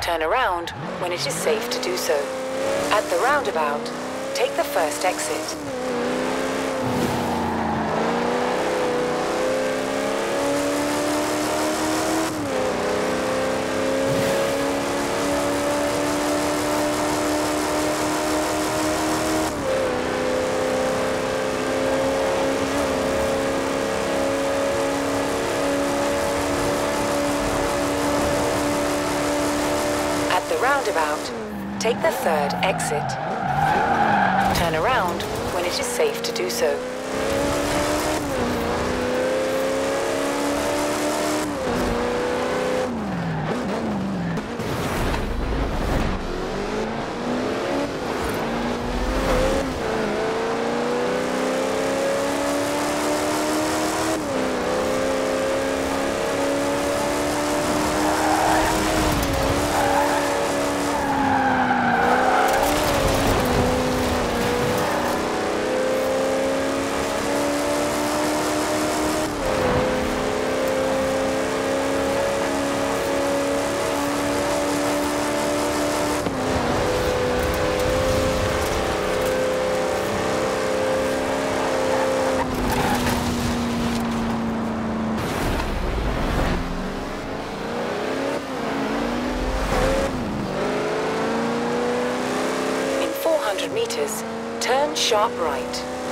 Turn around when it is safe to do so. At the roundabout, take the first exit. Roundabout, take the third exit. Turn around when it is safe to do so. Meters, turn sharp right.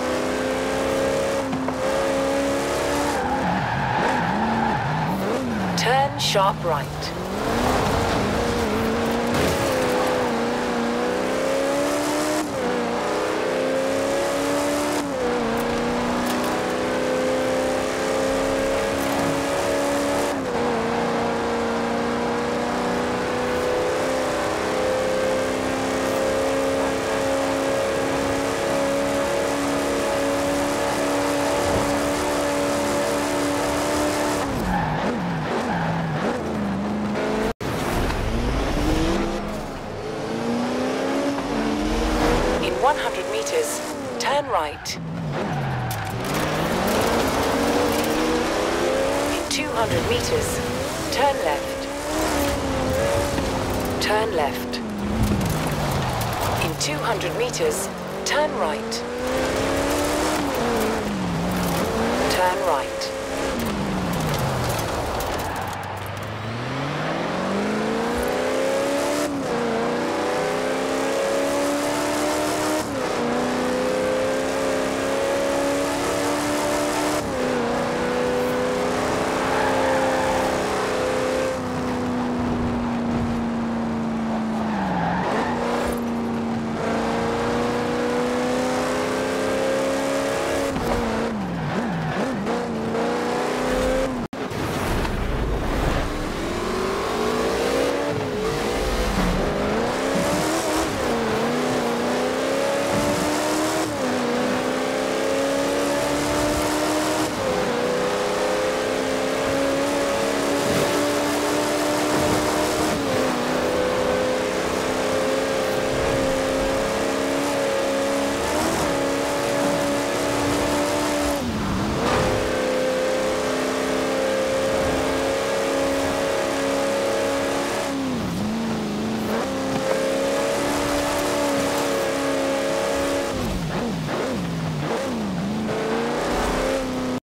Turn sharp right. In 100 meters, turn right. In 200 meters, turn left. Turn left. In 200 meters, turn right.